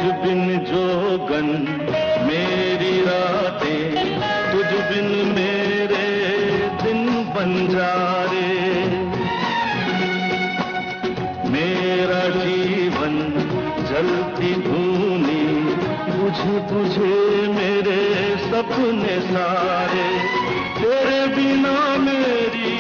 बिन जोगन मेरी रातें, तुझ बिन मेरे दिन बंजारे। मेरा जीवन जलती धूनी, बुझे बुझे मेरे सपने सारे। तेरे बिना मेरी